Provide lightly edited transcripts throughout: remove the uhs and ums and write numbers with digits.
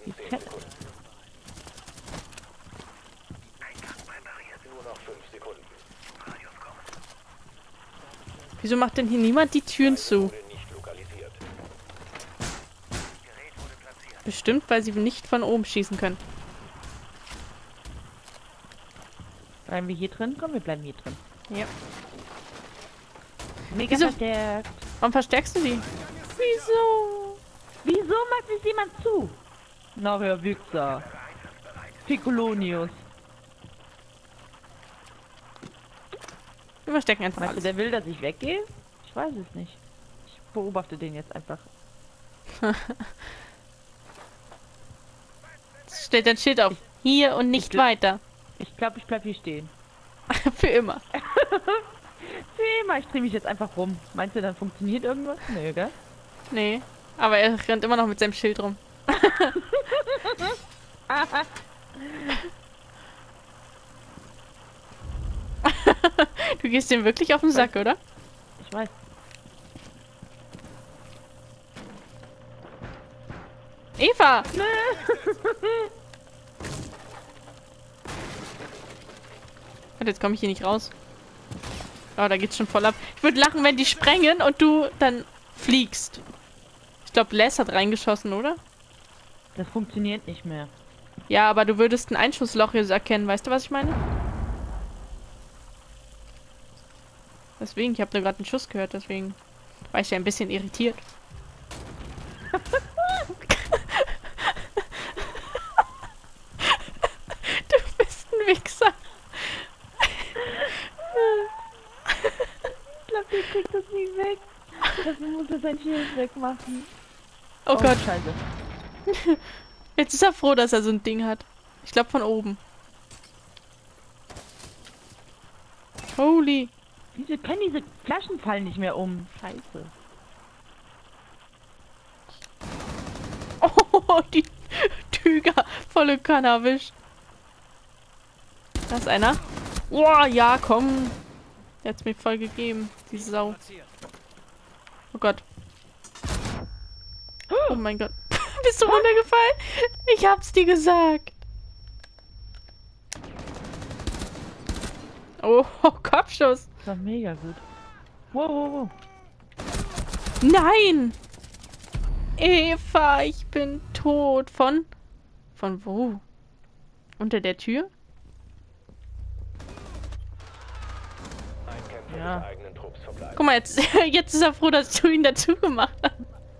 Die Pelle. Wieso macht denn hier niemand die Türen zu? Bestimmt, weil sie nicht von oben schießen können. Bleiben wir hier drin? Komm, wir bleiben hier drin. Ja. Mega Wieso? verstärkt. Warum verstärkst du die? Wieso? Wieso macht sich jemand zu? Nachher Wichser. Picolonius. Wir verstecken einfach Meinst du, alles. der will, dass ich weggehe? Ich weiß es nicht. Ich beobachte den jetzt einfach. Stellt ein Schild auf. Hier und nicht weiter. Ich glaube, ich bleib hier stehen. Für immer. Für immer, ich drehe mich jetzt einfach rum. Meinst du, dann funktioniert irgendwas? Nö, gell? Nee. Aber er rennt immer noch mit seinem Schild rum. Du gehst dem wirklich auf den Sack, oder? Ich weiß. Eva! Und jetzt komme ich hier nicht raus. Oh, da geht's schon voll ab. Ich würde lachen, wenn die sprengen und du dann fliegst. Ich glaube, Les hat reingeschossen, oder? Das funktioniert nicht mehr. Ja, aber du würdest ein Einschussloch hier erkennen. Weißt du, was ich meine? Deswegen, ich habe nur gerade einen Schuss gehört, deswegen war ich ja ein bisschen irritiert. Du bist ein Wichser. Ich glaube, der kriegt das nie weg. Dafür muss er sein Schild wegmachen. Oh Gott, Scheiße. jetzt ist er froh, dass er so ein Ding hat. Ich glaube von oben. Holy. Wieso können diese Flaschen fallen nicht mehr um? Scheiße. Oh, die Tüger volle Kanne erwischt. Da ist einer. Boah, ja, komm. Der hat's mir voll gegeben, die Sau. Oh Gott. Oh mein Gott. Bist du runtergefallen? Ich hab's dir gesagt. Oh, Kopfschuss. Das war mega gut. Wow, wow, wow. Nein! Eva, ich bin tot. Von wo? Unter der Tür? Ja. Guck mal, jetzt ist er froh, dass du ihn dazu gemacht hast.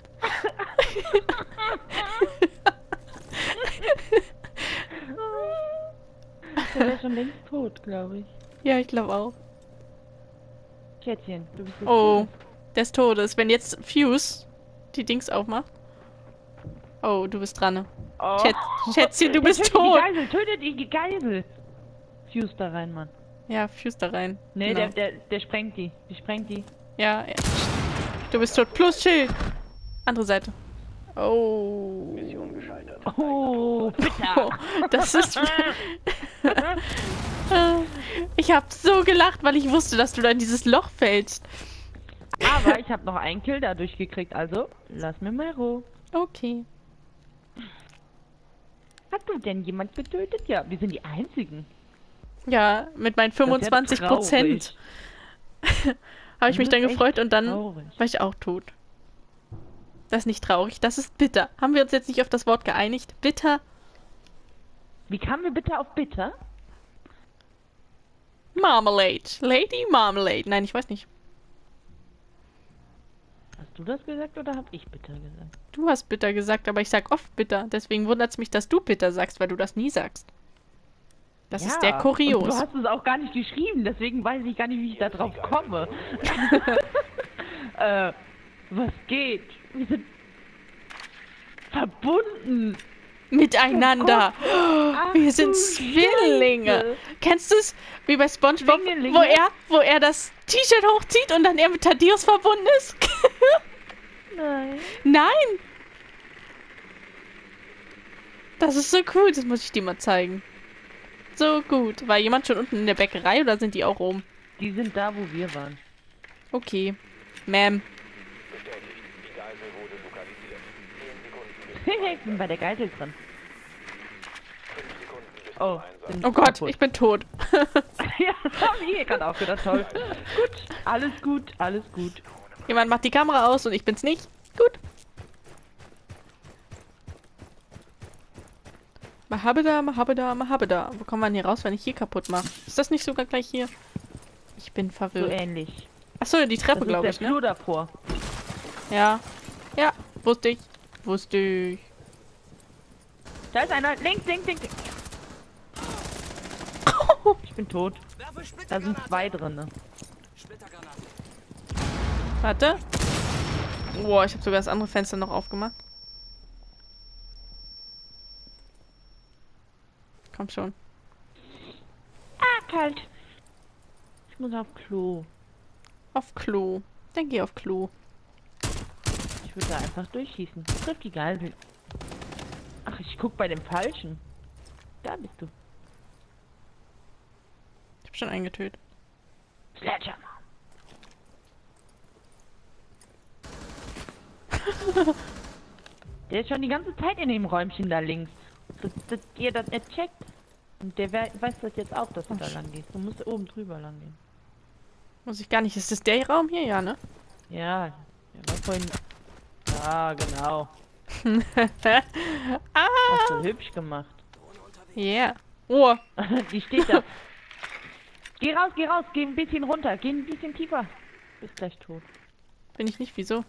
Der wäre schon längst tot, glaube ich. Ja, ich glaube auch. Schätzchen, du bist jetzt Oh, des Todes. Wenn jetzt Fuse die Dings aufmacht. Oh, du bist dran. Ne? Oh. Schätzchen, du bist tötet tot. Die Geisel, tötet die Geisel. Fuse da rein, Mann. Ja, Fuse da rein. Nee, Genau. der sprengt die. Die sprengt die. Ja, ja. Du bist tot. Plus Schild. Andere Seite. Oh. Mission gescheitert. Oh, bitter. Oh, das ist... Ich hab so gelacht, weil ich wusste, dass du da in dieses Loch fällst. Aber ich habe noch einen Kill dadurch gekriegt, also lass mir mal Ruhe. Okay. Hat du denn jemand getötet? Ja, wir sind die Einzigen. Ja, mit meinen Das ist ja 25%. traurig. Habe ich mich Das dann ist echt gefreut und dann traurig. war ich auch tot. Das ist nicht traurig, das ist bitter. Haben wir uns jetzt nicht auf das Wort geeinigt? Bitter? Wie kamen wir bitte auf bitter? Marmalade. Lady Marmalade. Nein, ich weiß nicht. Hast du das gesagt oder habe ich bitter gesagt? Du hast bitter gesagt, aber ich sag oft bitter. Deswegen wundert es mich, dass du bitter sagst, weil du das nie sagst. Das ist sehr Und kurios. du hast es auch gar nicht geschrieben, deswegen weiß ich gar nicht, wie ich da drauf komme. Was geht? Wir sind verbunden. Miteinander. Ach, Wir sind du Zwillinge. Scheiße. Kennst du es? Wie bei SpongeBob, Zwingelinge? wo er das T-Shirt hochzieht und dann er mit Thaddeus verbunden ist? Nein. Nein! Das ist so cool, das muss ich dir mal zeigen. So gut. War jemand schon unten in der Bäckerei oder sind die auch oben? Die sind da, wo wir waren. Okay. Ma'am. Bestätigt. Die Geisel wurde lokalisiert. 10 Sekunden bis Ich bin bei der Geisel dran. Oh, Oh Gott, kaputt. ich bin tot. Ja, das haben wir gerade auch gedacht. Toll. Gut, alles gut, alles gut. Jemand macht die Kamera aus und ich bin's nicht. Gut. Mahabeda, Mahabeda, Mahabeda. Wo kommt man hier raus, wenn ich hier kaputt mache? Ist das nicht sogar gleich hier? Ich bin So verwirrt. ähnlich. Achso, die Treppe, Das ist glaube der ich, ne? Flur davor. Ja. Ja, wusste ich. Wusste ich. Da ist einer. Links, links, links. Ich bin tot. Da sind zwei drin. Ne? Warte. Boah, ich habe sogar das andere Fenster noch aufgemacht. Komm schon. Ah, kalt. Ich muss auf Klo. Auf Klo. Dann geh auf Klo. Ich würde da einfach durchschießen. Trifft die Geisel. Ach, ich guck bei dem Falschen. Da bist du. Ich hab schon einen getötet. Sledgehammer. Der ist schon die ganze Zeit in dem Räumchen da links. Dass ihr das nicht checkt. Und der weiß das jetzt auch, dass du da lang gehst. Du musst oben drüber lang gehen. Muss ich gar nicht. Ist das der Raum hier? Ja, ne? Ja, der war vorhin... Ja, genau. Ah! Hast du hübsch gemacht. Yeah. Oh. Die steht da. Geh raus, geh ein bisschen runter, geh ein bisschen tiefer. Bist gleich tot. Bin ich nicht. Wieso?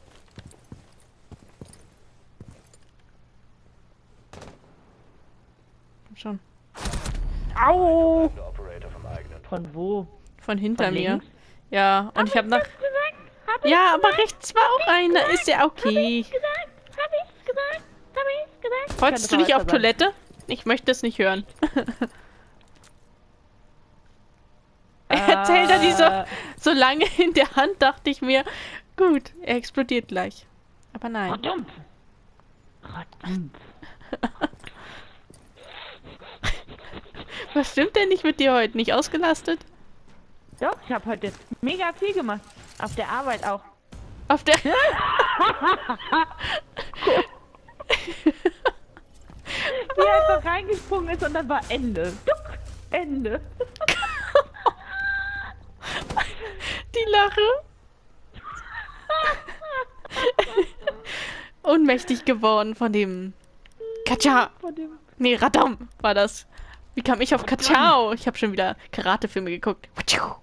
Komm schon. Au! Von wo? Von hinter Von mir. links? Ja, und ich habe nach... Ja, aber rechts war auch einer. Ist ja okay. Hab ich gesagt. Wolltest du dich auf Toilette? Ich möchte es nicht hören. Erzählt er die so lange in der Hand, dachte ich mir, gut, er explodiert gleich. Aber nein. Verdammt. Was stimmt denn nicht mit dir heute? Nicht ausgelastet? Doch, ich habe heute mega viel gemacht. Auf der Arbeit auch. Auf der... Wie er einfach reingesprungen ist und dann war Ende. Duck, Ende. Die Lache. Ohnmächtig geworden von dem... Katscha. Von dem Nee, Radam war das. Wie kam ich auf Kachao? Ich habe schon wieder Karate-Filme geguckt. Ciao.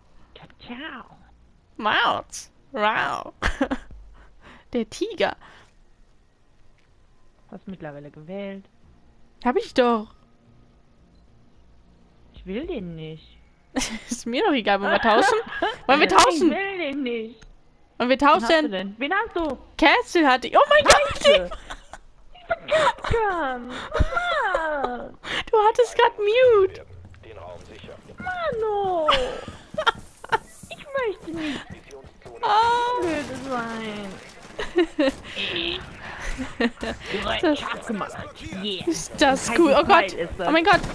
Maus. Wow. Der Tiger. Hast mittlerweile gewählt. Hab ich doch. Ich will den nicht. Ist mir doch egal. Wollen wir tauschen? Wollen wir Ich tauschen? will den nicht. Wollen wir Wen hast du tauschen? denn? Wen hast du? Castle hatte ich. Oh mein Gott! Kann. Du hattest gerade Mute. Mano. Ich möchte nicht Oh. blöd sein. Das- Scharf gemacht. Yeah. Ist das Kein cool? Oh Pfeil Gott. ist das. Oh mein Gott.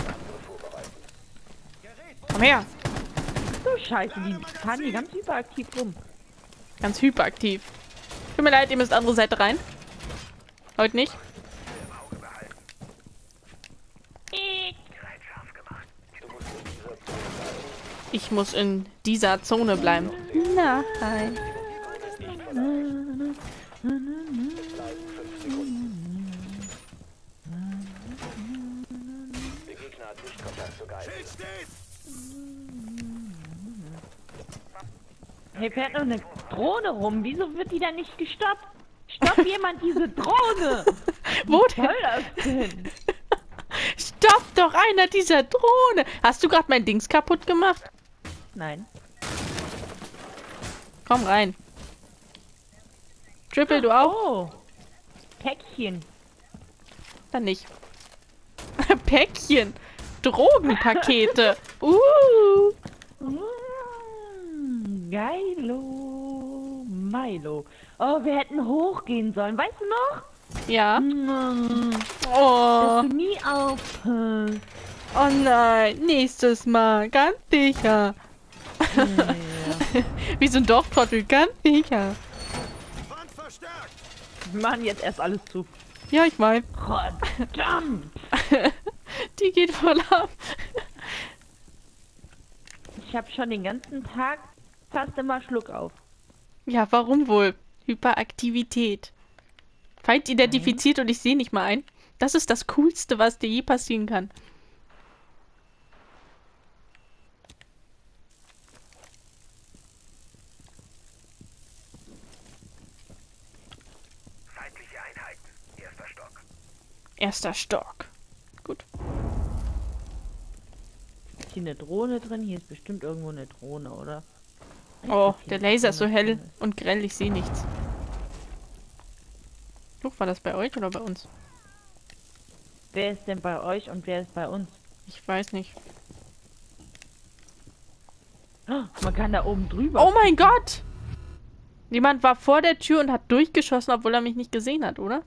Komm her. So scheiße, die fahren hier ganz hyperaktiv rum. Ganz hyperaktiv. Tut mir leid, ihr müsst andere Seite rein. Heute nicht. Ich muss in dieser Zone bleiben. Nein. Hier fährt noch eine Drohne rum. Wieso wird die dann nicht gestoppt? Stoppt jemand diese Drohne! Wo Was denn? soll das denn? Stopp doch einer dieser Drohne. Hast du gerade mein Dings kaputt gemacht? Nein. Komm rein. Triple, du auch? Oh. Päckchen. Dann nicht. Päckchen. Drogenpakete. Geilo. Milo. Oh, wir hätten hochgehen sollen. Weißt du noch? Ja. Dass Oh. du nie aufhörst. Oh nein. Nächstes Mal. Ganz sicher. Ja. Wie so ein Dorftrottel. Ganz sicher. Wir machen jetzt erst alles zu. Ja, ich mein. Verdammt. Die geht voll ab. Ich habe schon den ganzen Tag fast immer Schluck auf. Ja, warum wohl? Hyperaktivität. Feind identifiziert und ich sehe nicht mal ein. Das ist das Coolste, was dir je passieren kann. Feindliche Einheiten. Erster Stock. Erster Stock. Gut. Ist hier eine Drohne drin? Hier ist bestimmt irgendwo eine Drohne, oder? Oh, dass hier der eine Laser ist so Drohne hell drin ist. und grell, ich sehe nichts. Luch, war das bei euch oder bei uns? Wer ist denn bei euch und wer ist bei uns? Ich weiß nicht. Oh, man kann da oben drüber. Oh mein Gott! Jemand war vor der Tür und hat durchgeschossen, obwohl er mich nicht gesehen hat, oder?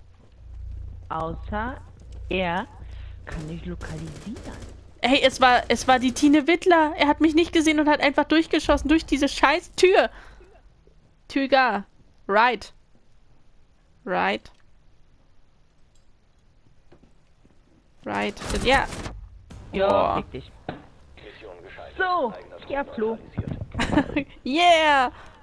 Außer er kann dich lokalisieren. Hey, es war die Tine Wittler. Er hat mich nicht gesehen und hat einfach durchgeschossen durch diese scheiß Tür. Tüger. Right. Right. Right. Ja. Ja, Oh. fick dich. Mission gescheitert. So, Eigener ja, Trupp Flo. neutralisiert. Yeah!